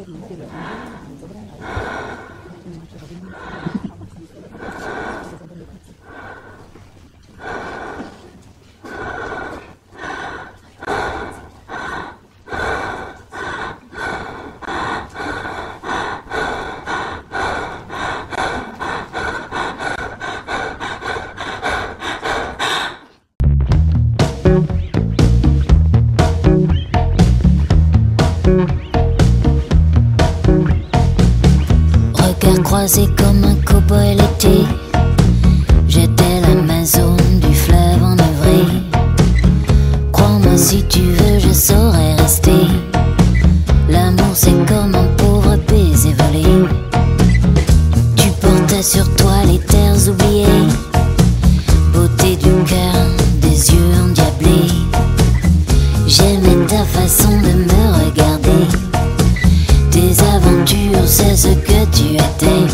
Regard croisé comme un cow-boy l'été, j'étais l'Amazone du fleuve enivré. Crois-moi si tu veux, je saurais rester. L'amour c'est comme un pauvre baiser volé. Tu portais sur toi les terres oubliées, beauté du cœur, des yeux endiablés. J'aimais ta façon de me regarder, tes aventures, c'est ce que tu étais.